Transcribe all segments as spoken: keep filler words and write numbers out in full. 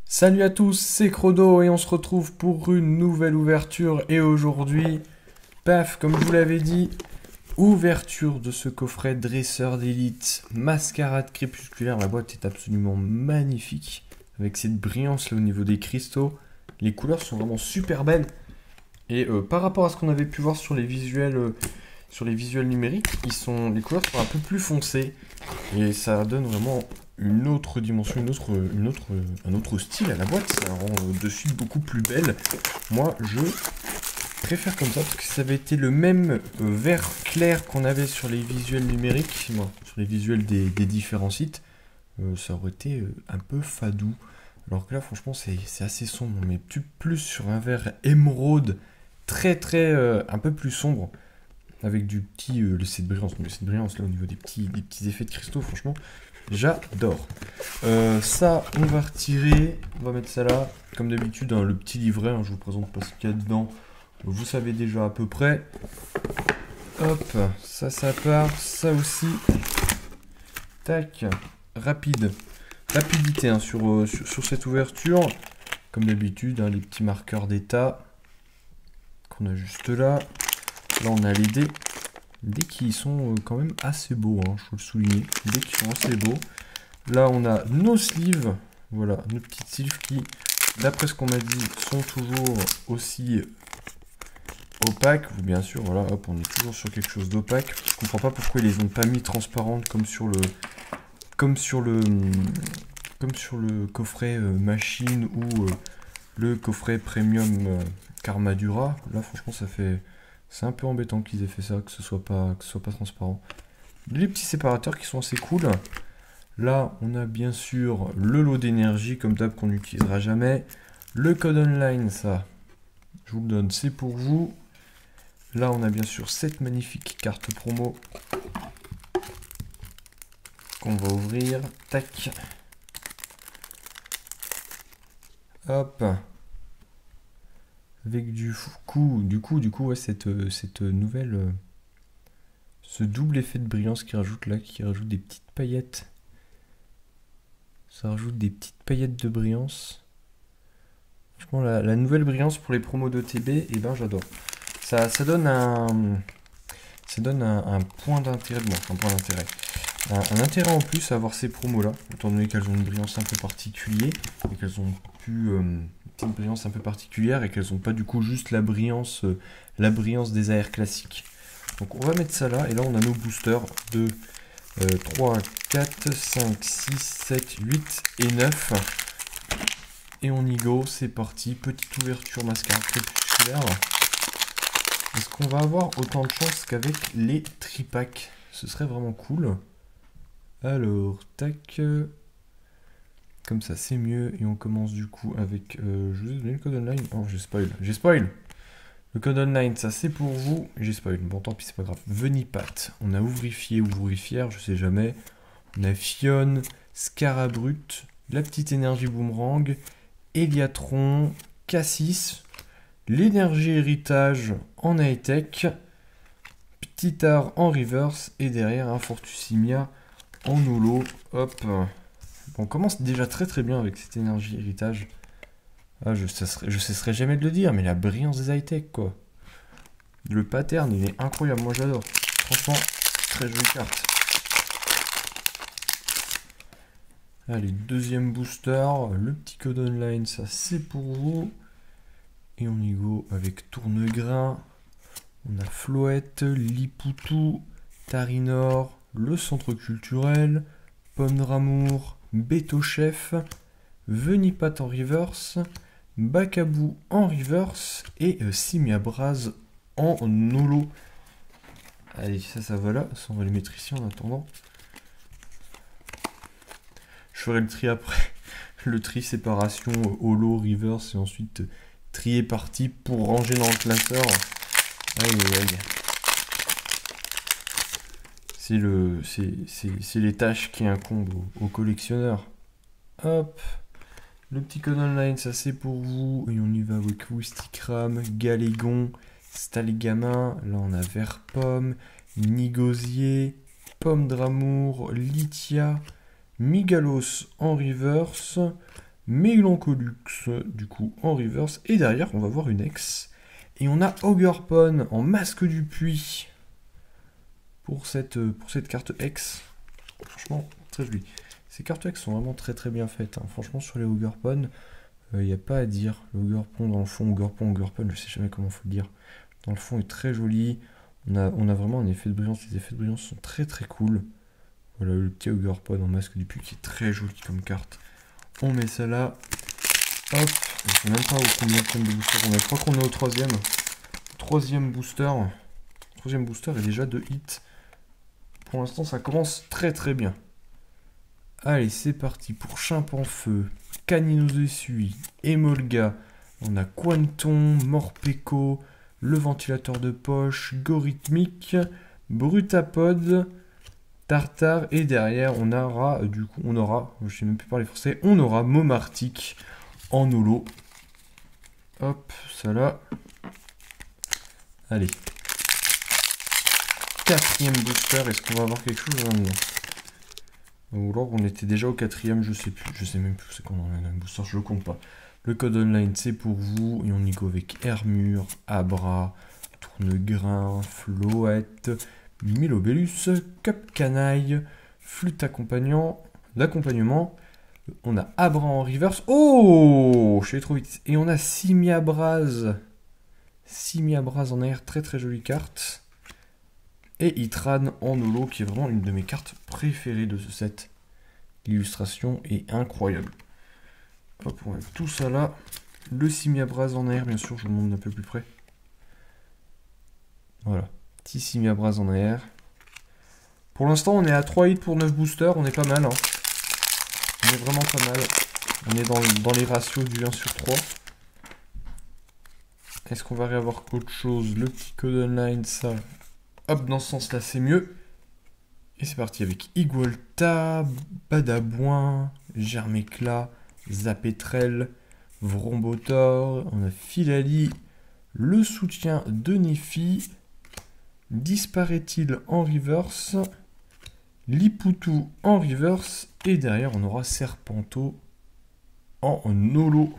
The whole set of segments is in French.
Salut à tous, c'est Crodo et on se retrouve pour une nouvelle ouverture. Et aujourd'hui, paf, comme je vous l'avais dit, ouverture de ce coffret dresseur d'élite, mascarade crépusculaire. La boîte est absolument magnifique, avec cette brillance là au niveau des cristaux. Les couleurs sont vraiment super belles. Et euh, par rapport à ce qu'on avait pu voir sur les visuels, euh, sur les visuels numériques, ils sont, les couleurs sont un peu plus foncées. Et ça donne vraiment une autre dimension, une autre, une autre, un autre style à la boîte. Ça rend de suite beaucoup plus belle. Moi, je préfère comme ça parce que ça avait été le même euh, vert clair qu'on avait sur les visuels numériques, moi, sur les visuels des, des différents sites. Euh, ça aurait été euh, un peu fadou. Alors que là, franchement, c'est c'est assez sombre. Mais plus, plus sur un vert émeraude, très très euh, un peu plus sombre. Avec du petit, euh, cette brillance, cette brillance là au niveau des petits, des petits effets de cristaux, franchement, j'adore. Euh, ça, on va retirer, on va mettre ça là, comme d'habitude, hein, le petit livret, hein, je vous présente pas ce qu'il y a dedans, vous savez déjà à peu près. Hop, ça, ça part, ça aussi. Tac, rapide, rapidité hein, sur, euh, sur, sur cette ouverture, comme d'habitude, hein, les petits marqueurs d'état qu'on a juste là. Là, on a les dés, dés qui sont quand même assez beaux, hein, je faut le souligner, dés qui sont assez beaux. Là, on a nos sleeves, voilà, nos petites sleeves qui, d'après ce qu'on m'a dit, sont toujours aussi opaques. Bien sûr, voilà, hop, on est toujours sur quelque chose d'opaque. Je comprends pas pourquoi ils les ont pas mis transparentes comme sur le, comme sur le, comme sur le coffret euh, machine ou euh, le coffret premium euh, Karmadura. Là, franchement, ça fait C'est un peu embêtant qu'ils aient fait ça, que ce soit pas, que ce soit pas transparent. Les petits séparateurs qui sont assez cool. Là, on a bien sûr le lot d'énergie, comme d'hab, qu'on n'utilisera jamais. Le code online, ça, je vous le donne, c'est pour vous. Là, on a bien sûr cette magnifique carte promo qu'on va ouvrir. Tac. Hop. Avec du coup, du coup, du coup, ouais, cette, cette nouvelle, euh, ce double effet de brillance qui rajoute là, qui rajoute des petites paillettes. Ça rajoute des petites paillettes de brillance. Franchement, la, la nouvelle brillance pour les promos de T B, et eh ben j'adore. Ça, ça donne un, ça donne un, un point d'intérêt, bon, un point d'intérêt, un, un intérêt en plus à avoir ces promos là, étant donné qu'elles ont une brillance un peu particulière et qu'elles ont pu euh, une brillance un peu particulière et qu'elles n'ont pas du coup juste la brillance, euh, la brillance des A R classiques. Donc on va mettre ça là, et là on a nos boosters de euh, trois, quatre, cinq, six, sept, huit et neuf. Et on y go, c'est parti, petite ouverture mascarade crépusculaire. Est-ce qu'on va avoir autant de chance qu'avec les tripacks? Ce serait vraiment cool. Alors, tac. Comme ça, c'est mieux. Et on commence du coup avec... Euh, je vous ai donné le code online. Oh, j'ai spoil. J'ai spoil. Le code online, ça c'est pour vous. J'ai spoil. Bon, tant pis, c'est pas grave. Venipat. On a ouvrifié ou ouvrifière, je sais jamais. On a Fion, Scarabrut, la petite énergie boomerang, Eliatron, Cassis, l'énergie héritage en high-tech, petit art en reverse et derrière un Fortusimia en holo. Hop. On commence déjà très très bien avec cette énergie héritage. Ah, je cesserai, je cesserai jamais de le dire, mais la brillance des high-tech, quoi. Le pattern, il est incroyable, moi j'adore. Franchement, très jolie carte. Allez, deuxième booster, le petit code online, ça c'est pour vous. Et on y go avec Tournegrain. On a Floette, Lipoutou, Tarinor, le centre culturel, Pomme d'Amour, Beto Chef, Venipat en reverse, Bakabou en reverse et euh, Simiabraz en holo. Allez, ça, ça va là. Ça, on va les mettre ici en attendant. Je ferai le tri après. Le tri séparation holo, reverse et ensuite trier par type pour ranger dans le classeur. Aïe, aïe, aïe. C'est le, c'est les tâches qui incombent aux, aux collectionneurs. Hop. Le petit code online, ça c'est pour vous. Et on y va avec Woustikram, Galégon, Stalgamin. Là on a Vert Pomme, Nigosier, Pomme d'Amour, Litia, Migalos en reverse, Mélancolux, du coup, en reverse. Et derrière, on va voir une ex. Et on a Ogerpon en masque du puits. Pour cette, pour cette carte ex. Franchement, très joli. Ces cartes ex sont vraiment très très bien faites. Hein. Franchement, sur les Ogerpon, il euh, n'y a pas à dire. Le Ogerpon dans le fond, Ogerpon, Ogerpon, je sais jamais comment il faut le dire. Dans le fond est très joli. On a, on a vraiment un effet de brillance. Les effets de brillance sont très très cool. Voilà le petit Ogerpon en masque du puits qui est très joli comme carte. On met ça là. Hop. Je sais même pas au combien de boosters on a. Je crois qu'on est au troisième. Troisième booster. Troisième booster et déjà deux hits. Pour l'instant, ça commence très très bien. Allez, c'est parti pour Chimpanfeu, Caninozessuie, Emolga. On a Quanton, Morpeko, le ventilateur de poche, Gorithmique, Brutapod, Tartare. Et derrière, on aura, du coup, on aura, je sais même plus parler français, on aura Momartic en holo. Hop, ça là. Allez. Quatrième booster, est-ce qu'on va avoir quelque chose là-dedans? Ou alors on était déjà au quatrième, je sais plus, je sais même plus c'est qu'on en a un booster, je le compte pas. Le code online c'est pour vous, et on y go avec Hermure, Abra, Tournegrain, Floette, Milobellus, Cup Canaille, Flûte accompagnant, d'accompagnement. On a Abra en reverse. Oh, je suis allé trop vite. Et on a Simiabraz. Simiabraz en air, très très jolie carte. Et Itran en holo, qui est vraiment une de mes cartes préférées de ce set. L'illustration est incroyable. Hop, on met tout ça là. Le Simiabraz en air, bien sûr, je vous le montre d'un peu plus près. Voilà, petit Simiabraz en air. Pour l'instant, on est à trois hits pour neuf boosters, on est pas mal. Hein. On est vraiment pas mal. On est dans, dans les ratios du un sur trois. Est-ce qu'on va réavoir qu'autre chose? Le petit code online, ça... Hop, dans ce sens-là, c'est mieux. Et c'est parti avec Igualta, Badabouin, Germéclat, Zapetrel, Vrombotor, on a Filali, le soutien de Nefi, Disparaît-il en reverse, Lipoutou en reverse, et derrière on aura Serpento en holo.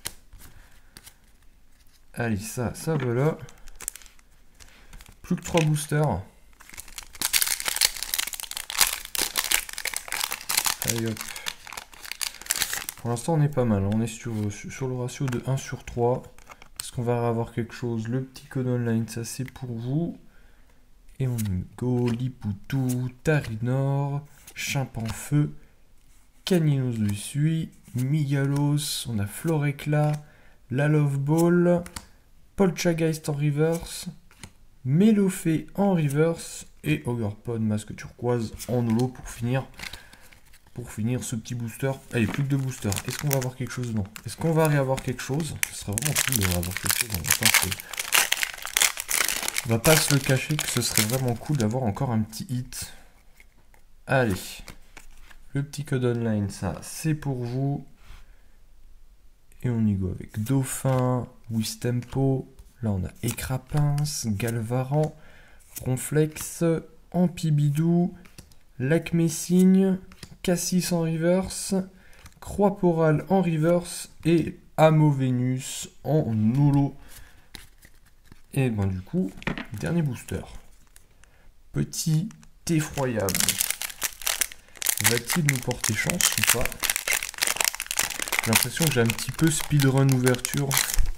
Allez, ça, ça voilà. Plus que trois boosters. Allez hop. Pour l'instant on est pas mal. On est sur, sur le ratio de un sur trois. Est-ce qu'on va avoir quelque chose? Le petit code online, ça c'est pour vous. Et on go Lipoutou, Tarinor, Chimpanfeu, Caninozessuie, Migalos, on a Floréclat, la Love Ball, Polchageist en reverse, Mélofée en reverse et Ogerpon masque turquoise en holo pour finir pour finir ce petit booster. Allez, plus que deux boosters. Est-ce qu'on va avoir quelque chose? Non. Est-ce qu'on va réavoir quelque chose? Ce serait vraiment cool d'avoir quelque chose. On va pas se... On va pas se le cacher que ce serait vraiment cool d'avoir encore un petit hit. Allez. Le petit code online, ça, c'est pour vous. Et on y go avec Dauphin, Wistempo. Là, on a Écrapince, Galvaran, Ronflex, Ampibidou, Lac-Messigne, Cassis en reverse, Croix-Porale en reverse et Amo-Vénus en holo. Et ben du coup, dernier booster. Petit effroyable. Va-t-il nous porter chance ou pas? J'ai l'impression que j'ai un petit peu speedrun ouverture.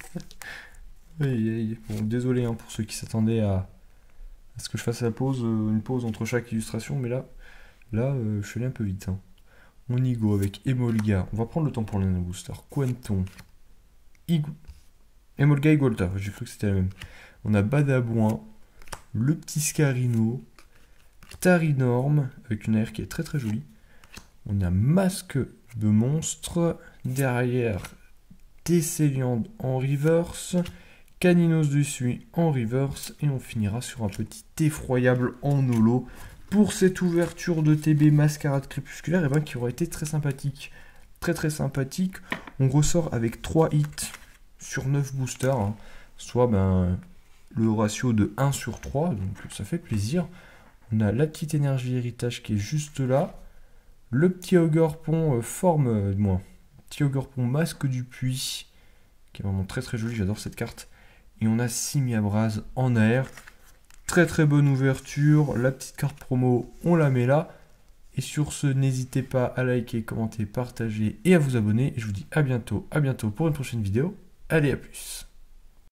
Aïe, aïe. Bon, désolé hein, pour ceux qui s'attendaient à, à ce que je fasse la pause, euh, une pause entre chaque illustration, mais là, là, euh, je suis allé un peu vite. Hein. On y go avec Emolga. On va prendre le temps pour le nano booster. Quanton. Igu... Emolga Igualta. J'ai cru que c'était la même. On a Badabouin. Le petit Scarino. Tarinorm. Avec une air qui est très très jolie. On a Masque de Monstre. Derrière, Tesseliande en reverse. Caninozessuie en reverse. Et on finira sur un petit effroyable en holo. Pour cette ouverture de T B Mascarade Crépusculaire, et ben, qui aurait été très sympathique. Très très sympathique. On ressort avec trois hits sur neuf boosters. Hein, soit ben, le ratio de un sur trois. Donc ça fait plaisir. On a la petite énergie héritage qui est juste là. Le petit Ogerpon euh, forme, euh, moins, petit Ogerpon Masque du Puits, qui est vraiment très très joli, j'adore cette carte. Et on a Simiabraz en air. Très très bonne ouverture. La petite carte promo, on la met là. Et sur ce, n'hésitez pas à liker, commenter, partager et à vous abonner. Et je vous dis à bientôt, à bientôt pour une prochaine vidéo. Allez, à plus.